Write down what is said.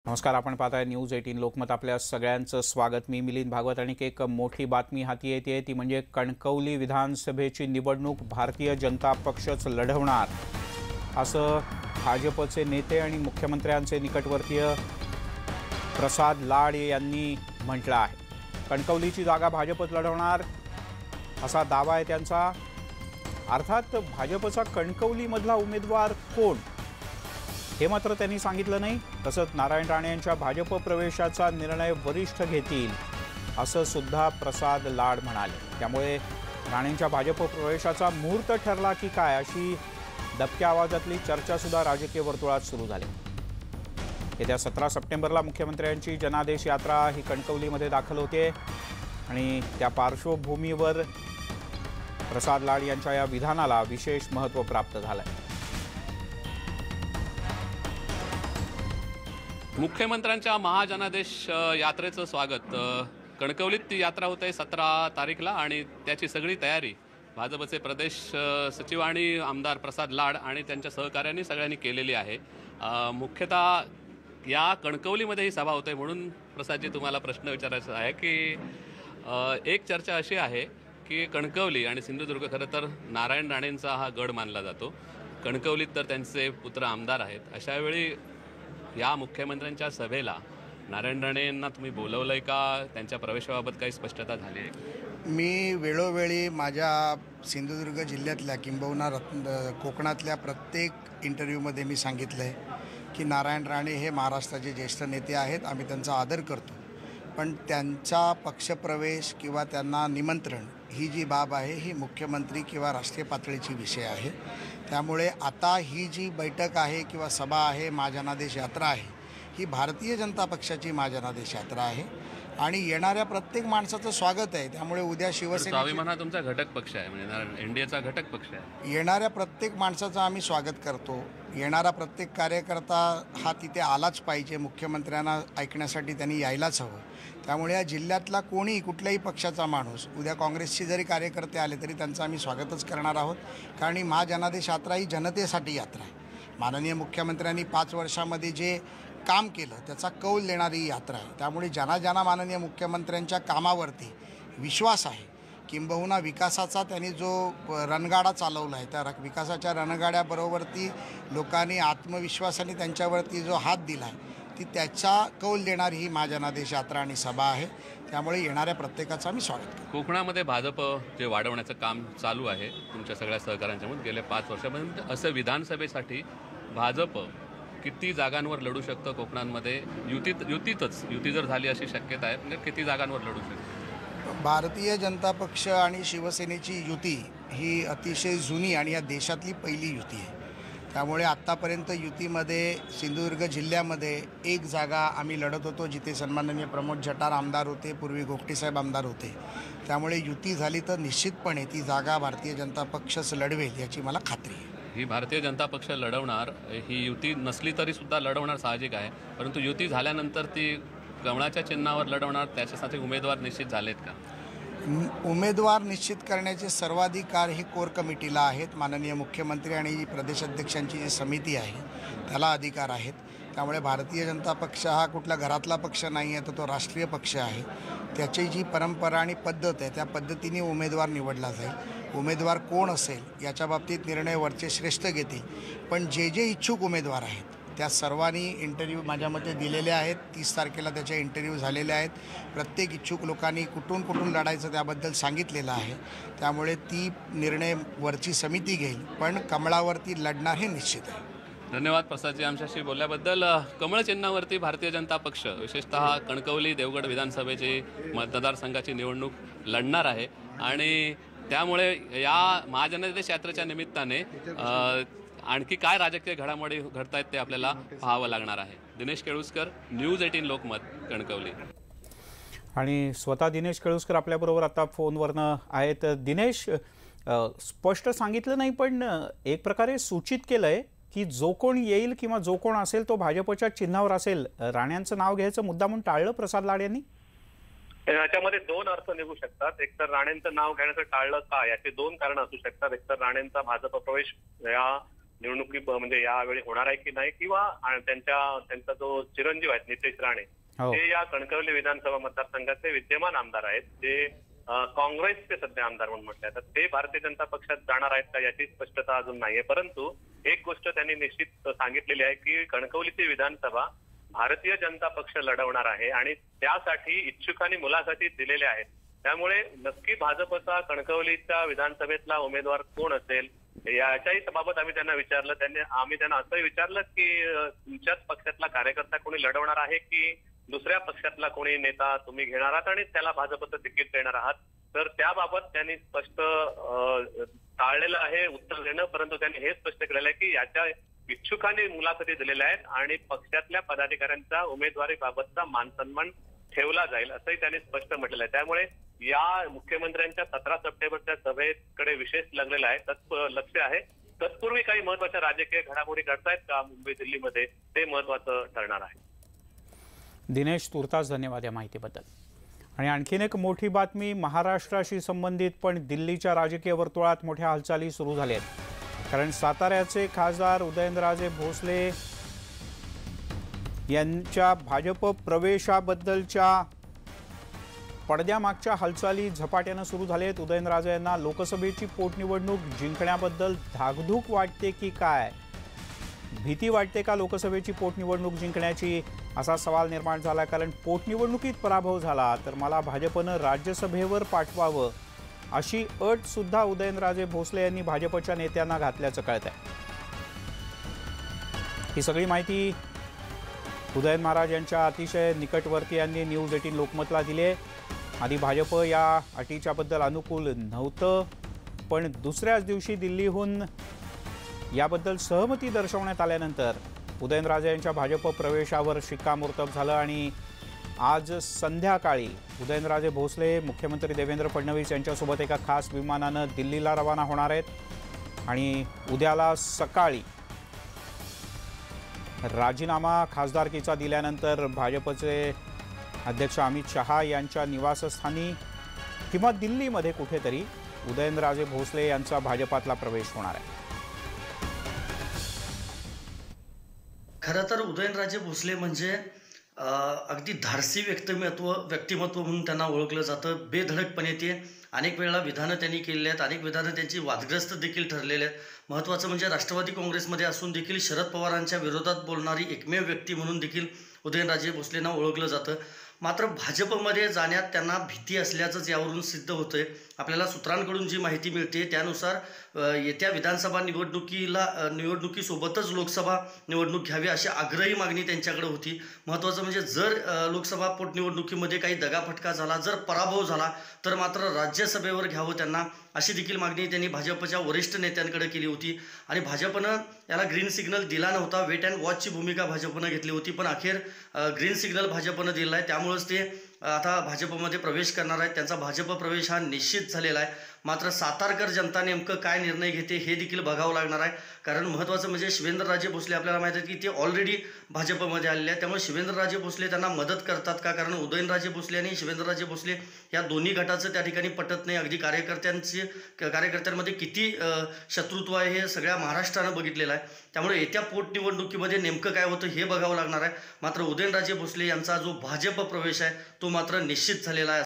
नमस्कार, आपण पाहताय न्यूज 18 लोकमत. आपल्या सगळ्यांचं स्वागत. मी मिलिंद भागवत. आणि एक मोठी बातमी हाती येते ती म्हणजे कणकवली विधानसभेची निवडणूक भारतीय जनता पक्षच लढवणार असं भाजपचे नेते आणि मुख्यमंत्र्यांचे निकटवर्तीय प्रसाद लाड यांनी म्हटलं आहे. कणकवलीची जागा भाजपच लढवणार असा दावा आहे त्यांचा. अर्थात भाजपचा कणकवलीमधला उमेदवार कोण हे मात्र त्यांनी सांगितलं नाही. तसंच नारायण राणे यांच्या भाजप प्रवेशाचा निर्णय वरिष्ठ घेतील असं सुद्धा प्रसाद लाड म्हणाले. त्यामुळे राणेंच्या भाजप प्रवेशाचा मुहूर्त ठरला की काय अशी दबक्या आवाजातली चर्चा सुद्धा राजकीय वर्तुळात सुरू झाली. येत्या 17 सप्टेंबरला मुख्यमंत्र्यांची जनादेश यात्रा ही कणकवलीमध्ये दाखल होते आणि त्या पार्श्वभूमीवर प्रसाद लाड यांच्या या विधानाला विशेष महत्त्व प्राप्त झालंय. मुख्यमंत्र्यांच्या महाजनादेश यात्रेचं स्वागत कणकवलीत ती यात्रा होते 17 तारीखला आणि त्याची सगळी तयारी भाजपचे प्रदेश सचिव आणि आमदार प्रसाद लाड आणि त्यांच्या सहकार्यांनी सगळ्यांनी केलेली आहे. मुख्यतः या कणकवलीमध्ये ही सभा होते म्हणून प्रसादजी तुम्हाला प्रश्न विचारायचा आहे की एक चर्चा अशी आहे की कणकवली आणि सिंधुदुर्ग खरं तर नारायण राणेंचा हा गड मानला जातो. कणकवलीत तर त्यांचे पुत्र आमदार आहेत. अशावेळी या मुख्यमंत्र्यांच्या सभेला नारायण राणे यांना तुम्ही बोलवलंय का? त्यांच्या प्रवेशाबाबत काही स्पष्टता झाली आहे? मी वेळोवेळी माझ्या सिंधुदुर्ग जिल्ह्यातल्या किंबहुना कोकणातल्या प्रत्येक इंटरव्ह्यूमध्ये मी सांगितलं आहे की नारायण राणे हे महाराष्ट्राचे ज्येष्ठ नेते आहेत. आम्ही त्यांचा आदर करतो. पण त्यांचा पक्षप्रवेश किंवा त्यांना निमंत्रण ही जी बाब आहे ही मुख्यमंत्री किंवा राष्ट्रीय पातळीची विषय आहे. त्यामुळे आता ही जी बैठक आहे किंवा सभा आहे, महाजनादेश यात्रा आहे, ही भारतीय जनता पक्षाची महाजनादेश यात्रा आहे आणि येणाऱ्या प्रत्येक माणसाचं स्वागत आहे. त्यामुळे उद्या शिवसेना स्वाभिमान हा तुमचा घटक पक्ष आहे, म्हणजे एनडीएचा घटक पक्ष आहे. येणाऱ्या प्रत्येक माणसाचं आम्ही स्वागत करतो. येणारा प्रत्येक कार्यकर्ता हा तिथे आलाच पाहिजे. मुख्यमंत्र्यांना ऐकण्यासाठी त्यांनी यायलाच हवं. त्यामुळे या जिल्ह्यातला कोणी कुठल्याही पक्षाचा माणूस उद्या काँग्रेसचे जरी कार्यकर्ते आले तरी त्यांचं आम्ही स्वागतच करणार आहोत. कारण ही महाजनादेश यात्रा ही जनतेसाठी यात्रा आहे. माननीय मुख्यमंत्र्यांनी 5 वर्षामध्ये जे काम केलं त्याचा कौल देणारी यात्रा आहे. त्यामुळे ज्यांना माननीय मुख्यमंत्र्यांच्या कामावरती विश्वास आहे, किंबहुना विकासाचा त्यांनी जो रणगाडा चालवला आहे त्या विकासाच्या रणगाड्याबरोबरती लोकांनी आत्मविश्वासाने त्यांच्यावरती जो हात दिला आहे ती त्याचा कौल देणारी ही महाजनादेश यात्रा आणि सभा आहे. त्यामुळे येणाऱ्या प्रत्येकाचं आम्ही स्वागत करतो. कोकणामध्ये भाजप जे वाढवण्याचं काम चालू आहे तुमच्या सगळ्या सहकाऱ्यांच्यामध्ये गेल्या 5 वर्षापर्यंत, असं विधानसभेसाठी भाजप किती जागांवर लढू शकतं कोकणांमध्ये? युती जर झाली अशी शक्यता आहे, म्हणजे किती जागांवर लढू शकतं? भारतीय जनता पक्ष आणि शिवसेनेची युती ही अतिशय जुनी आणि या देशातली पहिली युती आहे. त्यामुळे आत्तापर्यंत युतीमध्ये सिंधुदुर्ग जिल्ह्यामध्ये एक जागा आम्ही लढत होतो जिथे सन्माननीय प्रमोद जठार आमदार होते, पूर्वी गोगटेसाहेब आमदार होते. त्यामुळे युती झाली तर निश्चितपणे ती जागा भारतीय जनता पक्षच लढवेल याची मला खात्री आहे. ही भारतीय जनता पक्ष लढवणार, ही युती नसली तरी सुद्धा लढवणार साहजिक आहे. परंतु युती झाल्यानंतर ती कमळाच्या चिन्हावर लढवणार, त्याच्यासाठी उमेदवार निश्चित झालेत का? उमेदवार निश्चित करण्याचे सर्वाधिकार ही कोर कमिटीला आहेत. माननीय मुख्यमंत्री आणि प्रदेशाध्यक्षांची जी समिती आहे त्याला अधिकार आहेत. त्यामुळे भारतीय जनता पक्ष हा कुठला घरातला पक्ष नाही आहे, तर तो राष्ट्रीय पक्ष आहे. त्याची जी परंपरा आणि पद्धत आहे त्या पद्धतीने उमेदवार निवडला जाईल. उमेदवार कोण असेल याच्या बाबतीत निर्णय वरचे श्रेष्ठ घेतील. पण जे इच्छुक उमेदवार आहेत त्या सर्वांनी इंटरव्ह्यू माझ्या मते दिलेले आहेत. 30 तारखेला त्याचे इंटरव्ह्यू झालेले आहेत. प्रत्येक इच्छुक लोकांनी कुठून लढायचं त्याबद्दल सांगितलेलं आहे. त्यामुळे ती निर्णय वरची समिती घेईल. पण कमळावरती लढणार हे निश्चित आहे. धन्यवाद प्रसादजी आमच्याशी बोलल्याबद्दल. कमळ चिन्हावरती भारतीय जनता पक्ष विशेषतः कणकवली देवगड विधानसभेची मतदारसंघाची निवडणूक लढणार आहे आणि त्यामुळे या महाजनादेश यात्रेच्या निमित्ताने आणखी काय राजकीय घडामोडी घडतायत ते आपल्याला पाहावं लागणार आहे. दिनेश केळुसकर, न्यूज 18 लोकमत, कणकवली. आणि स्वतः दिनेश केळुसकर आपल्याबरोबर आता फोनवरनं आहेत. दिनेश, स्पष्ट सांगितलं नाही पण एक प्रकारे सूचित केलंय की जो कोण येईल किंवा जो कोण असेल तो भाजपच्या चिन्हावर असेल. राण्यांचं नाव घ्यायचं मुद्दा म्हणून टाळलं प्रसाद लाड यांनी? याच्यामध्ये 2 अर्थ निघू शकतात. एक तर राणेंचं नाव घेण्याचं टाळलं का, याची 2 कारणं असू शकतात. एक तर राणेंचा भाजप प्रवेश या निवडणुकी म्हणजे यावेळी होणार आहे की नाही, किंवा त्यांचा जो चिरंजीव आहेत नितेश राणे हो. ते या कणकवली विधानसभा मतदारसंघाचे विद्यमान आमदार आहेत, ते काँग्रेसचे सध्या आमदार म्हणून म्हटले तर ते भारतीय जनता पक्षात जाणार आहेत का याची स्पष्टता अजून नाहीये. परंतु एक गोष्ट त्यांनी निश्चित सांगितलेली आहे की कणकवलीची विधानसभा भारतीय जनता पक्ष लढवणार आहे आणि त्यासाठी इच्छुकांनी मुलाखती दिलेल्या आहेत. त्यामुळे नक्की भाजपचा कणकवलीच्या विधानसभेतला उमेदवार कोण असेल याच्याही बाबत आम्ही त्यांना विचारलं. आम्ही त्यांना असंही विचारलं की तुमच्याच पक्षातला कार्यकर्ता कोणी लढवणार आहे की दुसऱ्या पक्षातला कोणी नेता तुम्ही घेणार आहात आणि त्याला भाजपचं तिकीट देणार आहात. तर त्याबाबत त्यांनी स्पष्ट टाळलेलं आहे उत्तर देणं, परंतु त्यांनी हे स्पष्ट केलेलं आहे की याच्या इच्छुकांनी मुलाखती दिलेल्या आहेत आणि पक्षातल्या पदाधिकाऱ्यांचा उमेदवारीबाबतचा मानसन्मान ठेवला जाईल असंही त्यांनी स्पष्ट म्हटलेलं आहे. त्यामुळे या मुख्यमंत्र्यांच्या 17 सप्टेंबरच्या सभेकडे विशेष लागलेला आहे, लक्ष आहे. तत्पूर्वी काही महत्वाच्या राजकीय घडामोडी घडतायत का मुंबई दिल्लीमध्ये ते महत्वाचं ठरणार आहे. दिनेश, तुर्तास धन्यवाद या माहितीबद्दल. आणि आणखीन एक मोठी बातमी महाराष्ट्राशी संबंधित पण दिल्लीच्या राजकीय वर्तुळात मोठ्या हालचाली सुरू झाल्या आहेत. कारण साताऱ्याचे खासदार उदयनराजे भोसले यांच्या भाजप प्रवेशाबद्दलच्या पडद्यामागच्या हालचाली झपाट्यानं सुरू झाल्या आहेत. उदयनराजे यांना लोकसभेची पोटनिवडणूक जिंकण्याबद्दल धाकधूक वाटते की काय, भीती वाटते का लोकसभेची पोटनिवडणूक जिंकण्याची, असा सवाल निर्माण झाला. कारण पोटनिवडणुकीत पराभव झाला तर मला भाजपनं राज्यसभेवर पाठवावं अशी अट सुद्धा उदयनराजे भोसले यांनी भाजपच्या नेत्यांना घातल्याचं कळत आहे. ही सगळी माहिती उदयन महाराज यांच्या अतिशय निकटवर्तीयांनी न्यूज 18 लोकमतला दिली आहे. आधी भाजप या अटीच्याबद्दल अनुकूल नव्हतं, पण दुसऱ्याच दिवशी दिल्लीहून याबद्दल सहमती दर्शवण्यात आल्यानंतर उदयनराजे यांच्या भाजप प्रवेशावर शिक्कामोर्तब झालं आणि आज संध्याकाळी उदयनराजे भोसले मुख्यमंत्री देवेंद्र फडणवीस यांच्यासोबत एका खास विमानानं दिल्लीला रवाना होणार आहेत आणि उद्याला सकाळी राजीनामा खासदारकीचा दिल्यानंतर भाजपचे अध्यक्ष अमित शहा यांच्या निवासस्थानी किंवा दिल्लीमध्ये कुठेतरी उदयनराजे भोसले यांचा भाजपातला प्रवेश होणार आहे. खरं तर उदयनराजे भोसले म्हणजे अगदी धाडसी व्यक्तिमत्व म्हणून त्यांना ओळखलं जातं. बेधडकपणे ते अनेक वेळा विधानं त्यांनी केलेली आहेत, अनेक विधानं त्यांची वादग्रस्त देखील ठरलेली आहेत. महत्त्वाचं म्हणजे राष्ट्रवादी काँग्रेसमध्ये असून देखील शरद पवारांच्या विरोधात बोलणारी एकमेव व्यक्ती म्हणून देखील उदयनराजे भोसलेंना ओळखलं जातं. मात्र भाजपमध्ये जाण्यात त्यांना भीती असल्याचंच यावरून सिद्ध होतंय. आपल्याला सूत्रांकडून जी माहिती मिळते त्यानुसार येत्या विधानसभा निवडणुकीसोबतच लोकसभा निवडणूक घ्यावी अशी आग्रही मागणी त्यांच्याकडे होती. महत्त्वाचं म्हणजे जर लोकसभा पोटनिवडणुकीमध्ये काही दगाफटका झाला, जर पराभव झाला तर मात्र राज्यसभेवर घ्यावं त्यांना, अशी देखील मागणी त्यांनी भाजपच्या वरिष्ठ नेत्यांकडे केली होती. आणि भाजपनं याला ग्रीन सिग्नल दिला नव्हता, वेट अँड वॉचची भूमिका भाजपनं घेतली होती. पण अखेर ग्रीन सिग्नल भाजपनं दिला आहे, त्यामुळंच ते आता भाजपमध्ये प्रवेश करणार आहेत. त्यांचा भाजप प्रवेश हा निश्चित झालेला आहे. मात्र सातारकर जनता नेमकं काय निर्णय घेते हे देखील बघावं लागणार आहे. कारण महत्त्वाचं म्हणजे शिवेंद्रराजे भोसले आपल्याला माहीत आहे की ते ऑलरेडी भाजपमध्ये आलेले आहेत. त्यामुळे शिवेंद्रराजे भोसले त्यांना मदत करतात का, कारण उदयनराजे भोसले आणि शिवेंद्रराजे भोसले या दोन्ही गटाचं त्या ठिकाणी पटत नाही. अगदी कार्यकर्त्यांमध्ये किती शत्रुत्व आहे हे सगळ्या महाराष्ट्रानं बघितलेलं आहे. त्यामुळे येत्या पोटनिवडणुकीमध्ये नेमकं काय होतं हे बघावं लागणार आहे. मात्र उदयनराजे भोसले यांचा जो भाजप प्रवेश आहे तो मात्र निश्चित झालेला आहे.